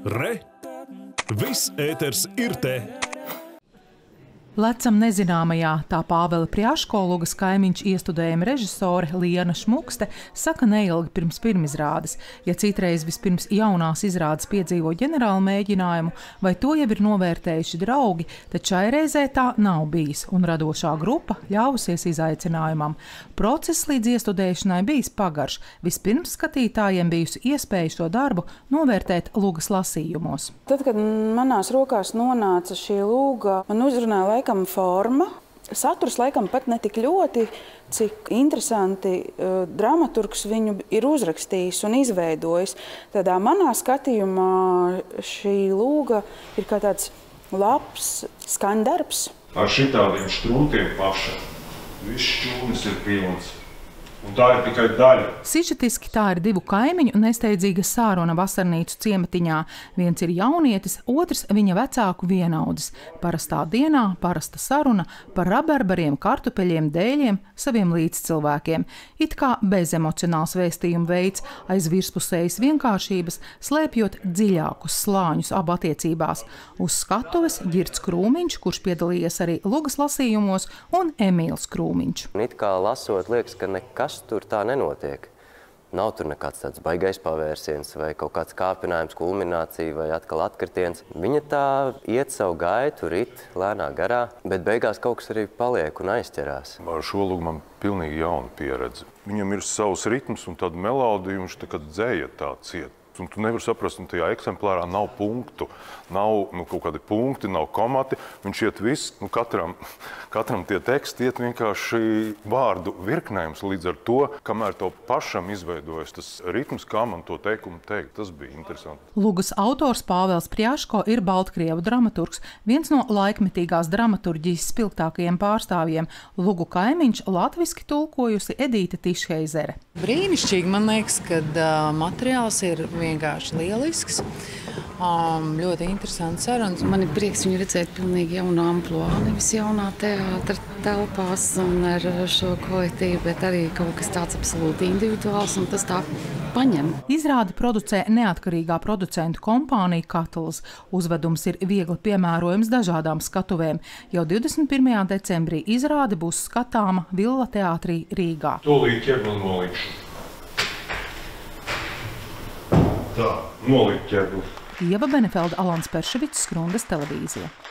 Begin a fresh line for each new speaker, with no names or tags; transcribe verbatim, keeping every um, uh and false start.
Re! Viss ēters ir te!
Lecam nezināmajā, tā Pāvela Prjaško Lugas kaimiņš iestudējuma režisore Liena Šmukste saka neilgi pirms pirmizrādes. Ja citreiz vispirms jaunās izrādes piedzīvo ģenerālu mēģinājumu, vai to jau ir novērtējuši draugi, tad šai reizē tā nav bijis, un radošā grupa ļāvusies izaicinājumam. Process līdz iestudēšanai bijis pagarš. Vispirms skatītājiem bijusi iespēja šo darbu novērtēt Lugas lasījumos.
Tad, kad manās rokās nonāca šī Luga, man uzrunāja laikam forma. Saturs laikam pat ne tik ļoti, cik interesanti uh, dramaturgs viņu ir uzrakstījis un izveidojis. Tādā manā skatījumā šī Luga ir kā tāds labs skaņdarbs.
Ar šitādiem štrūtiem paša viss šķūnis ir pilns. Un tā ir tikai daļa.
Sižetiski tā ir divu kaimiņu nesteidzīga sāruna vasarnīcu ciematiņā. Viens ir jaunietis, otrs viņa vecāku vienaudzis. Parastā dienā parasta saruna par rabarbariem, kartupeļiem, dēļiem, saviem līdzcilvēkiem. It kā bezemocionāls vēstījuma veids, aiz virspusējas vienkāršības, slēpjot dziļākus slāņus abu attiecībās. Uz skatuves Ģirds Krūmiņš, kurš piedalījies arī Lugas lasījumos, un Emīls Krūmiņš.
It kā lasot, liekas, ka nekas tur tā nenotiek. Nav tur nekāds tāds baigais pavērsiens vai kaut kāds kāpinājums, kulminācija vai atkal atkritiens. Viņa tā iet savu gaitu, rit lēnā garā, bet beigās kaut kas arī paliek un aizķerās.
Ar šo Lugu man pilnīgi jauna pieredze. Viņam ir savs ritms un tāda melodija, viņš tā kā dzēja tā ciet. Un tu nevari saprast, un tajā eksemplārā nav punktu, nav nu, kaut kādi punkti, nav komati. Viņš iet viss, nu, katram, katram tie teksti iet vienkārši vārdu virknējums līdz ar to, kamēr to pašam izveidojas tas ritms, kā man to teikumu teikt. Tas bija interesanti.
Lugas autors Pāvels Prjaško ir baltkrievu dramaturgs, viens no laikmetīgās dramaturģijas spilgtākajiem pārstāvjiem. Lugu kaimiņš latviski tulkojusi Edīte Tišheizere.
Brīnišķīgi, man liekas, kad uh, materiāls ir vienkārši lielisks. Um, ļoti interesants sarunas.
Man ir prieks viņu redzēt pilnīgi jaunā amploā, nevis jaunā teātra telpās un ar šo kolektīvu, bet arī kaut kas tāds absolūti individuāls, un tas tā paņem.
Izrādi producē neatkarīgā producentu kompānija Katls. Uzvedums ir viegli piemērojams dažādām skatuvēm. Jau divdesmit pirmajā decembrī izrāde būs skatāma Villa teātrī Rīgā.
Tūlīt ķerbli nolikšu. Tā, nolikt ķerbli.
Ieva Benefelda, Alans Perševics, Skrundas televīzija.